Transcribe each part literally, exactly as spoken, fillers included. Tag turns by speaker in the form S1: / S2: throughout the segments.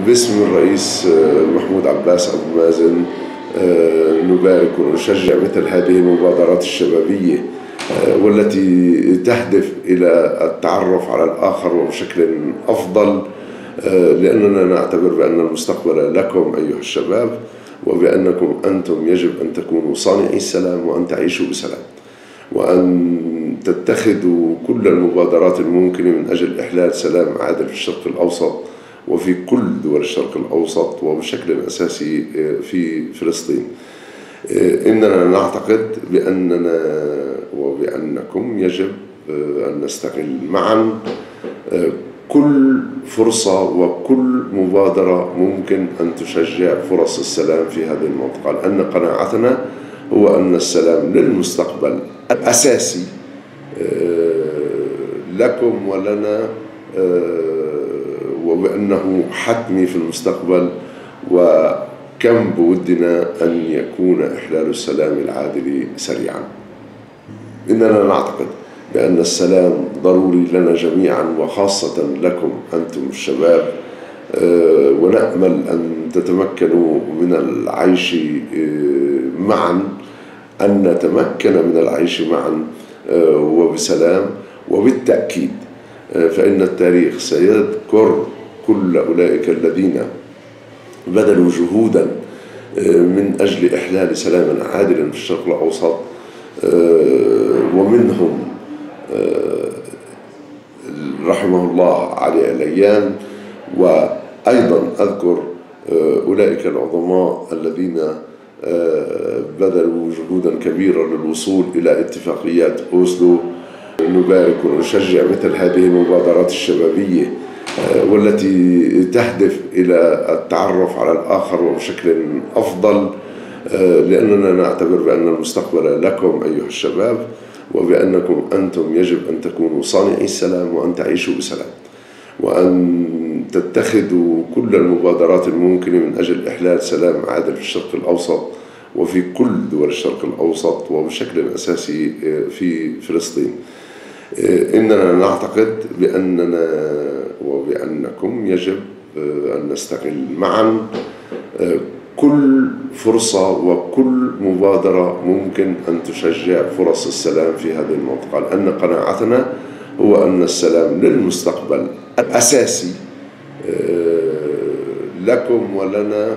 S1: باسم الرئيس محمود عباس أبو مازن نبارك ونشجع مثل هذه المبادرات الشبابية والتي تهدف إلى التعرف على الآخر وبشكل أفضل، لأننا نعتبر بأن المستقبل لكم أيها الشباب، وبأنكم أنتم يجب أن تكونوا صانعي السلام وأن تعيشوا بسلام، وأن تتخذوا كل المبادرات الممكنة من أجل إحلال سلام عادل في الشرق الأوسط وفي كل دول الشرق الأوسط وبشكل أساسي في فلسطين. إننا نعتقد بأننا وبأنكم يجب أن نستغل معا كل فرصة وكل مبادرة ممكن أن تشجع فرص السلام في هذه المنطقة، لأن قناعتنا هو أن السلام للمستقبل الأساسي لكم ولنا، وبأنه حتمي في المستقبل، وكم بودنا أن يكون إحلال السلام العادل سريعا. إننا نعتقد بأن السلام ضروري لنا جميعا وخاصة لكم أنتم الشباب، ونأمل أن تتمكنوا من العيش معا، أن نتمكن من العيش معا وبسلام، وبالتأكيد فإن التاريخ سيذكر كل أولئك الذين بذلوا جهودا من أجل إحلال سلام عادل في الشرق الأوسط، ومنهم رحمه الله علي الأيام، وأيضا أذكر أولئك العظماء الذين بذلوا جهودا كبيرة للوصول إلى اتفاقيات أوسلو. نبارك ونشجع مثل هذه المبادرات الشبابية والتي تهدف إلى التعرف على الآخر وبشكل أفضل، لأننا نعتبر بأن المستقبل لكم أيها الشباب، وبأنكم أنتم يجب أن تكونوا صانعي السلام وأن تعيشوا بسلام، وأن تتخذوا كل المبادرات الممكنة من أجل إحلال سلام عادل في الشرق الأوسط وفي كل دول الشرق الأوسط وبشكل أساسي في فلسطين. إننا نعتقد بأننا وبأنكم يجب أن نستغل معا كل فرصة وكل مبادرة ممكن أن تشجع فرص السلام في هذه المنطقة، لأن قناعتنا هو أن السلام للمستقبل الأساسي لكم ولنا،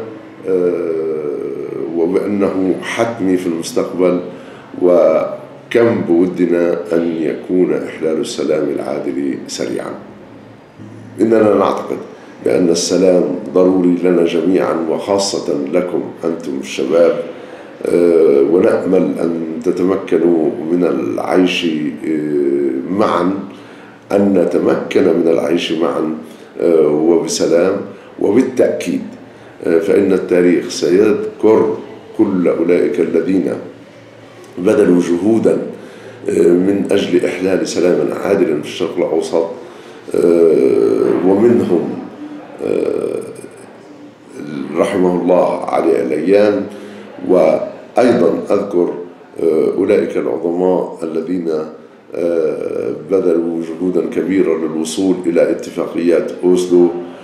S1: وبأنه حتمي في المستقبل، وكم بودنا أن يكون إحلال السلام العادل سريعا. إننا نعتقد بأن السلام ضروري لنا جميعا وخاصة لكم أنتم الشباب، ونأمل أن تتمكنوا من العيش معا، أن نتمكن من العيش معا وبسلام، وبالتأكيد فإن التاريخ سيذكر كل أولئك الذين بذلوا جهودا من أجل إحلال سلام عادل في الشرق الأوسط، ومنهم رحمه الله علي الأيام، وأيضا أذكر أولئك العظماء الذين بذلوا جهودا كبيرة للوصول إلى اتفاقيات أوسلو.